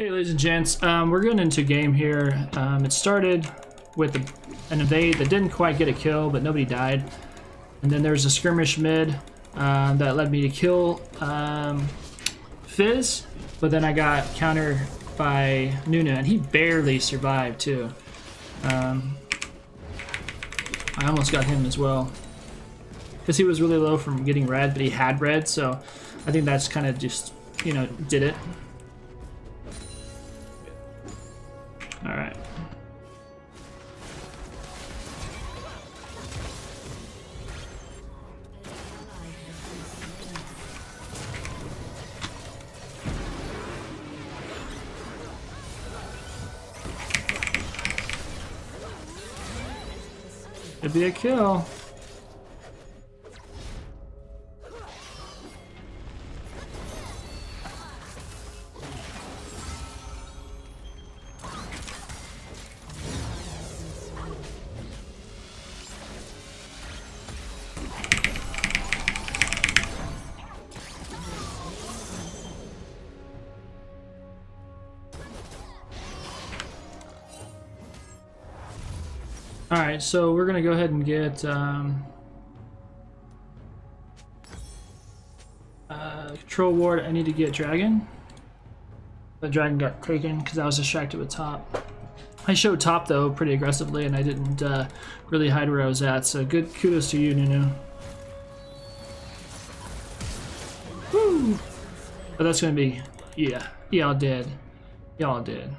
Hey ladies and gents, we're getting into a game here. It started with an invade that didn't quite get a kill, but nobody died. And then there's a skirmish mid that led me to kill Fizz, but then I got countered by Nunu, and he barely survived too. I almost got him as well, because he was really low from getting red, but he had red, so I think that's kind of just, you know, did it. Alright. It'd be a kill. Alright, so we're gonna go ahead and get control ward. I need to get dragon. The dragon got taken because I was distracted with top. I showed top though pretty aggressively, and I didn't really hide where I was at, so good kudos to you, Nunu. Woo! But that's gonna be, yeah, y'all dead. Y'all dead.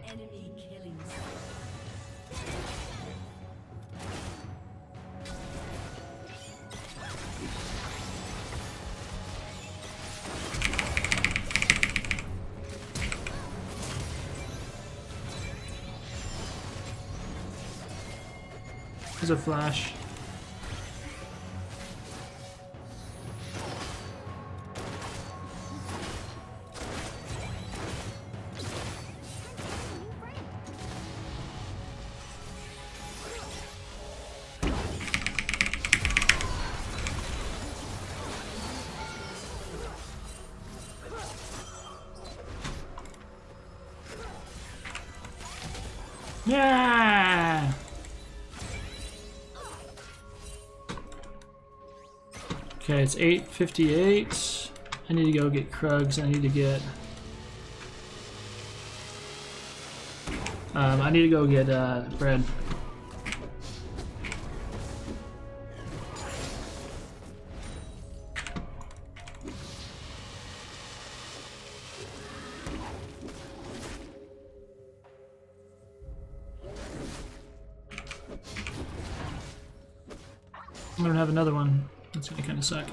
There's a flash. Yeah! Okay, it's 8:58. I need to go get Krugs. I need to get bread. I don't have another one. That's gonna kind of suck.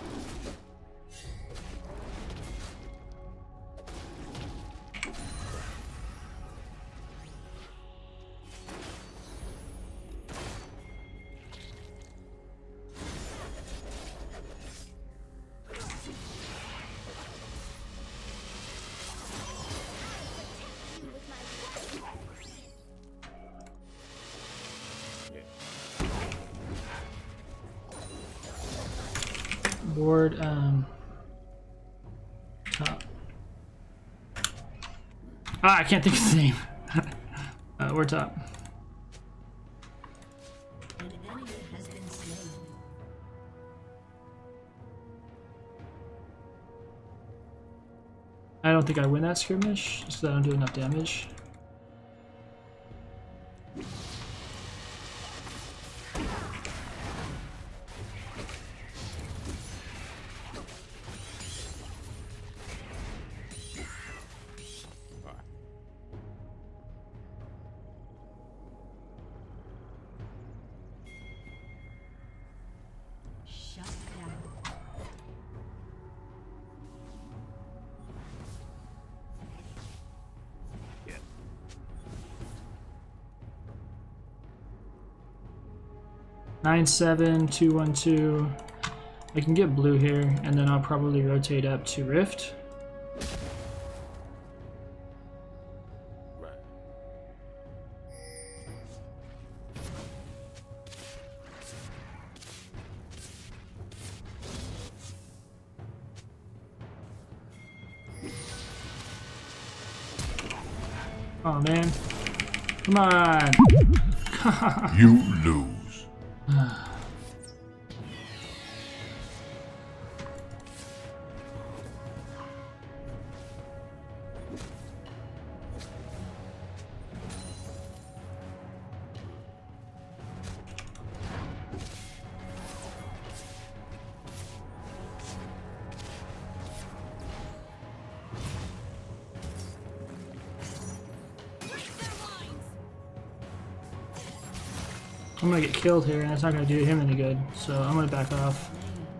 Board, top. I can't think of the name. We're top. I don't think I win that skirmish, just because I don't do enough damage. Nine 7-2-1-2. I can get blue here, and then I'll probably rotate up to Rift. Oh man. Come on. You lose. I'm gonna get killed here, and it's not gonna do him any good, so I'm gonna back off.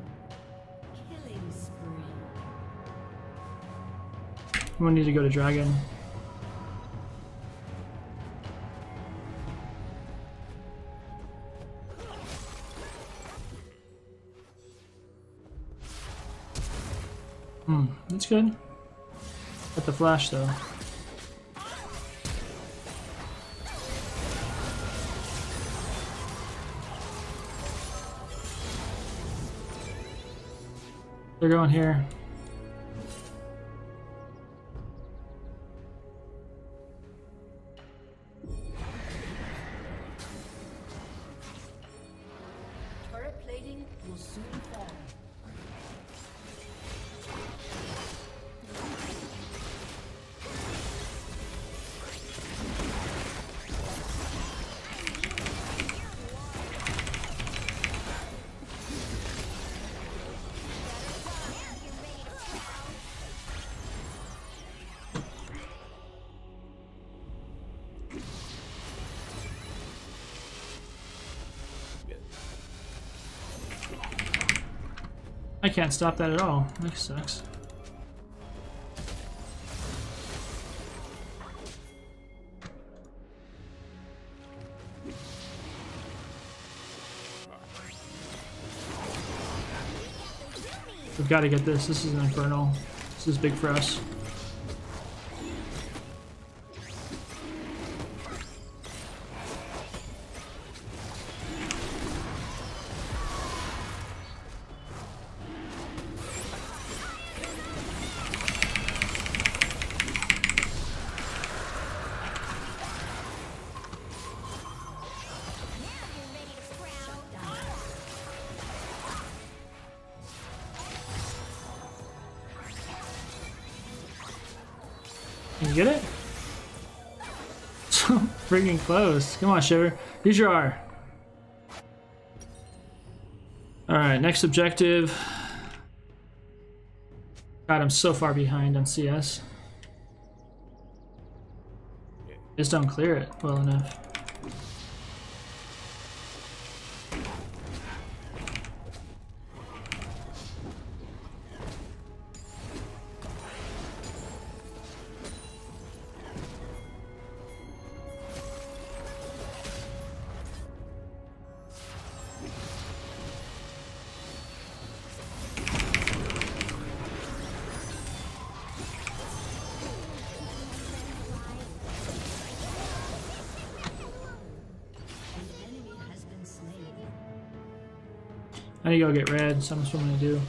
I'm gonna need to go to dragon. That's good. Got the flash though. They're going here. Turret plating will soon fall. I can't stop that at all. That sucks. We've got to get this. This is an infernal. This is big for us. Can you get it? So freaking close. Come on, Shiver. Use your R. Alright, next objective. God, I'm so far behind on CS. Just don't clear it well enough. I need to go get red, so that's what I'm gonna do.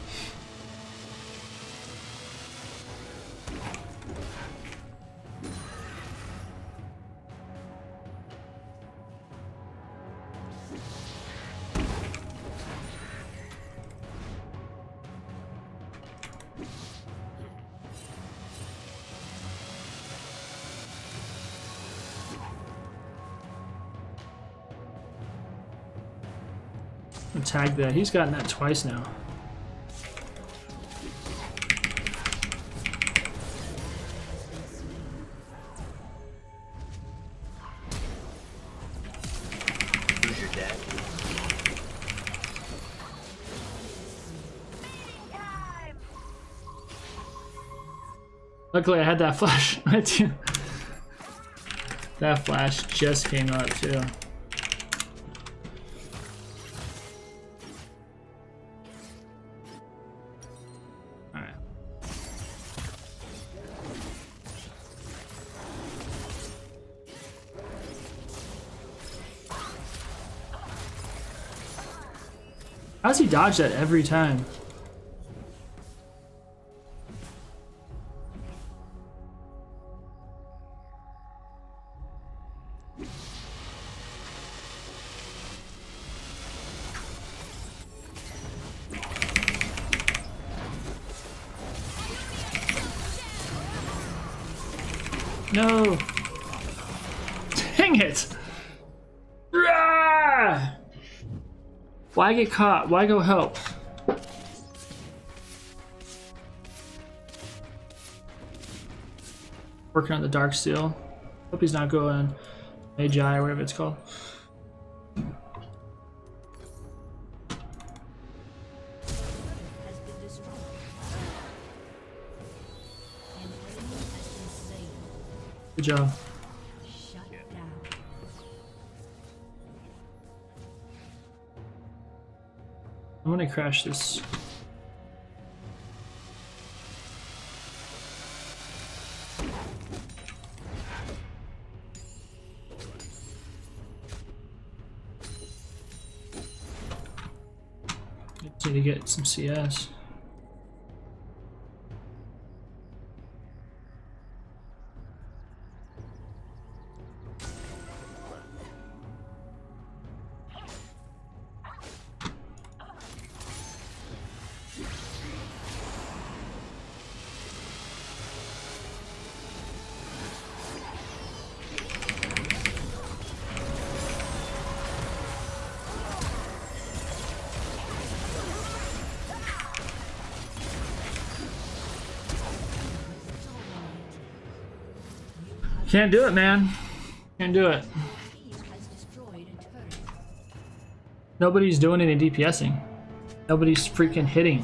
Tag that. He's gotten that twice now. Luckily I had that flash. That flash just came up too. How does he dodge that every time? No! Dang it! Ah! Why get caught? Why go help? Working on the dark steel. Hope he's not going Magi or whatever it's called. Good job. I'm gonna crash this. Need to get some CS. Can't do it, man. Can't do it. Nobody's doing any DPSing. Nobody's freaking hitting.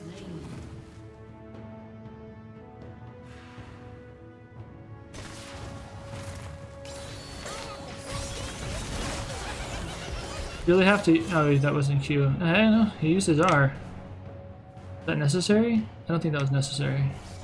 You really have to. Oh, that wasn't Q. I don't know. He used his R. Is that necessary? I don't think that was necessary.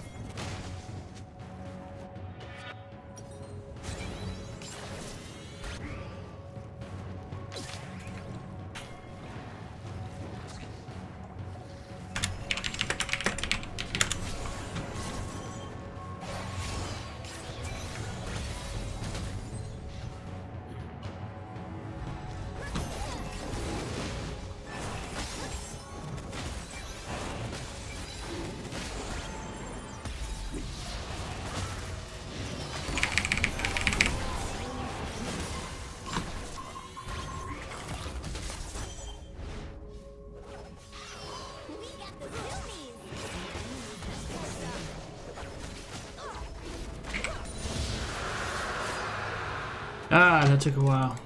Ah, that took a while.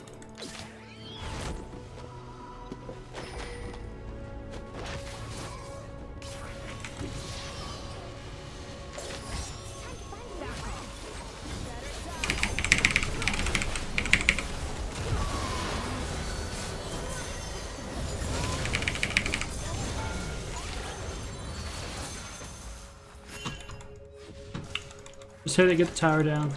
Just hit it, get the tower down.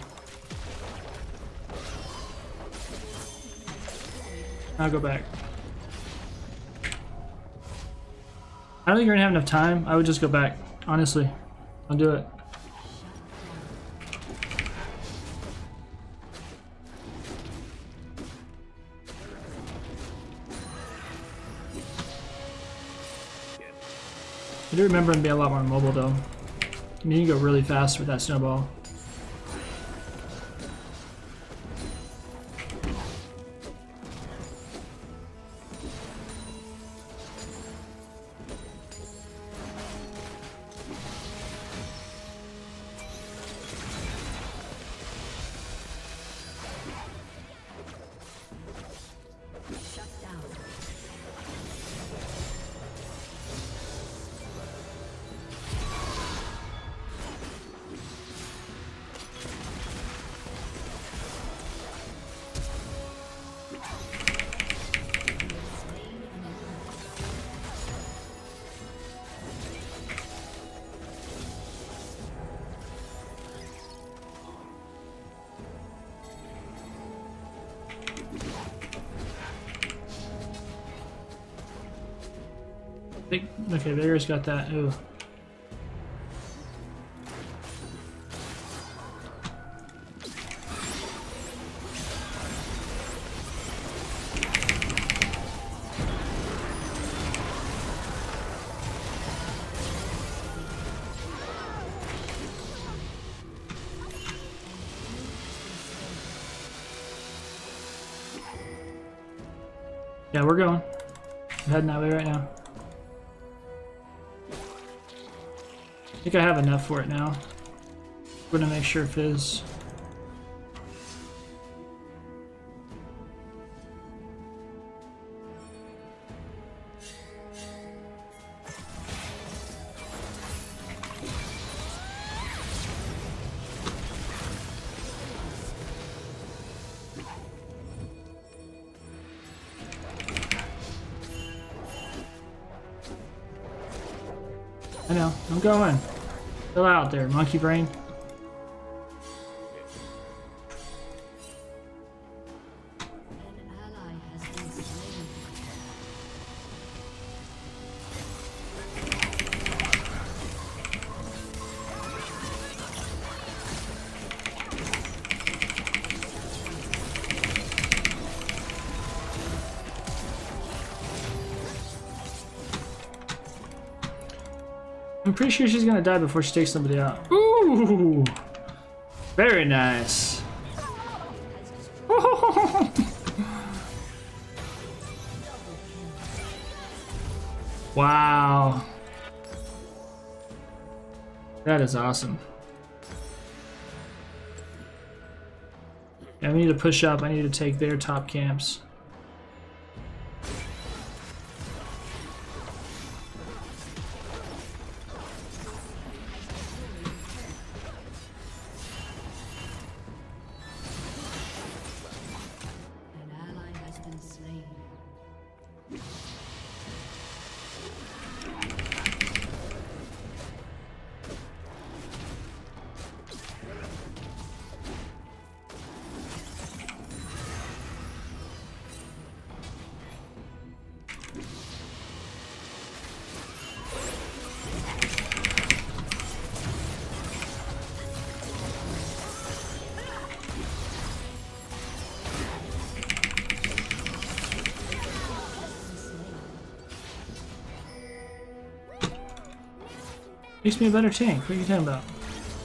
I'll go back. I don't think you're gonna have enough time. I would just go back. Honestly. I'll do it. I do remember him being a lot more mobile though. I mean, you can go really fast with that snowball. Okay, Veigar's got that. Ooh. Yeah, we're going. I'm heading that way right now. I think I have enough for it now. I'm gonna make sure Fizz. I know, I'm going. Chill out there, monkey brain. An ally has been slain. I'm pretty sure she's gonna die before she takes somebody out. Ooh! Very nice. Wow. That is awesome. Yeah, we need to push up. I need to take their top camps. An ally has been slain. Makes me a better tank. What are you talking about?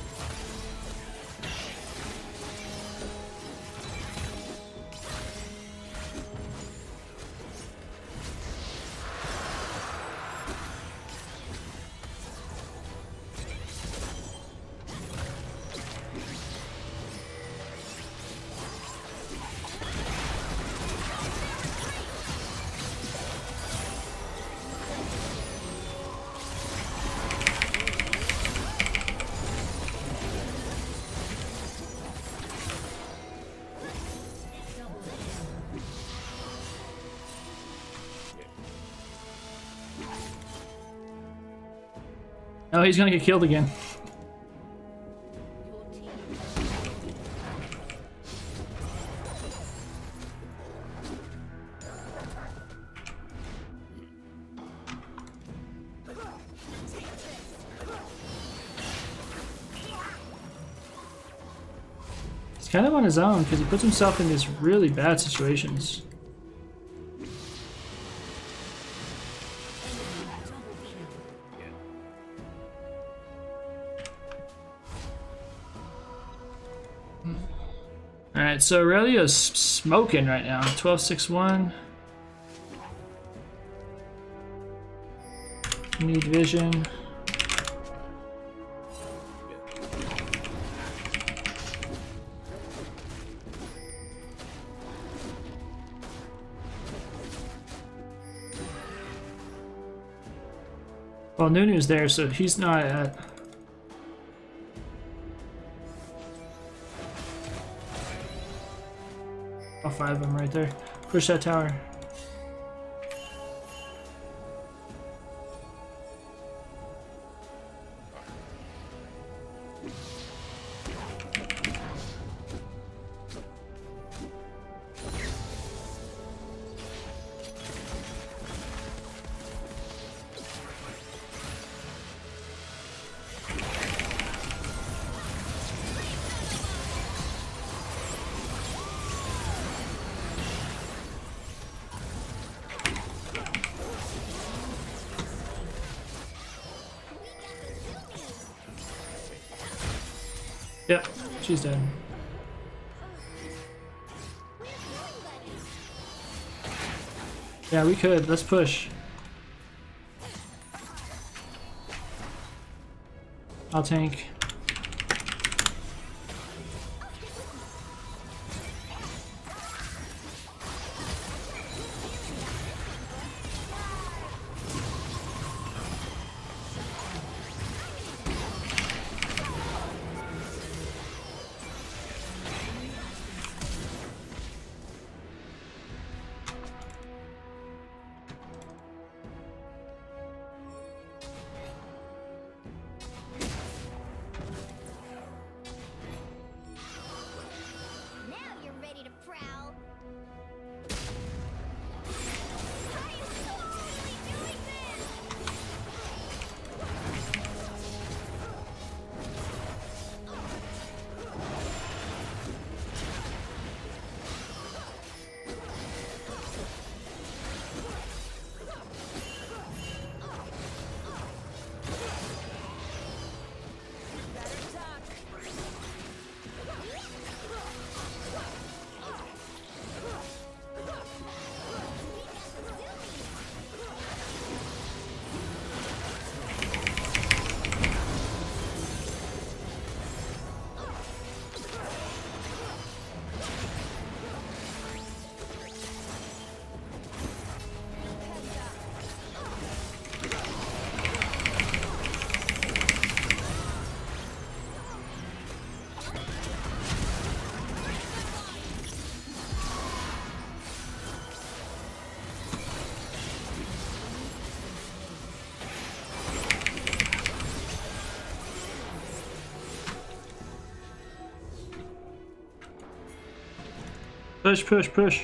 Oh, he's gonna get killed again. He's kind of on his own because he puts himself in these really bad situations. Alright, so Aurelio's smoking right now. 12-6-1. Need vision. Well, Nunu's there, so he's not at... All five of them right there. Push that tower. Yep, she's dead. Yeah, we could. Let's push. I'll tank. Now you're ready to prowl. I am totally doing this! Push, push, push.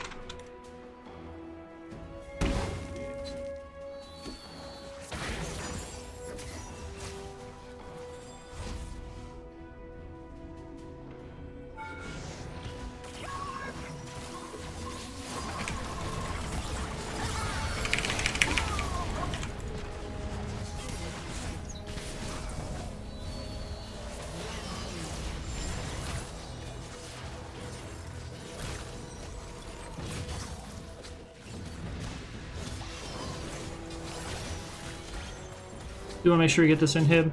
You want to make sure you get this inhib?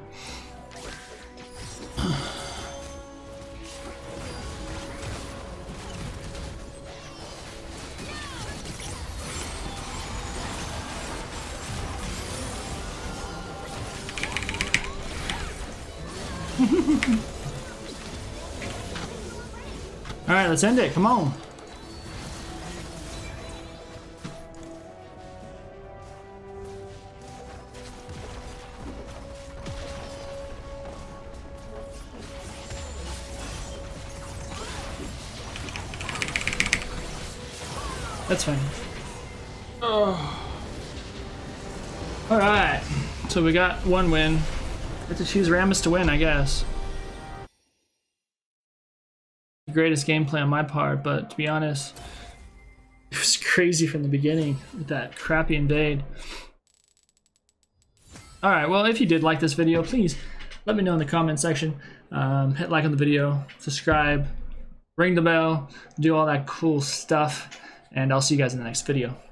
Alright, let's end it. Come on. That's fine. Oh. Alright. So we got one win. Get to choose Rammus to win, I guess. The greatest gameplay on my part, but to be honest, it was crazy from the beginning with that crappy invade. Alright, well, if you did like this video, please let me know in the comment section. Hit like on the video, subscribe, ring the bell, do all that cool stuff. And I'll see you guys in the next video.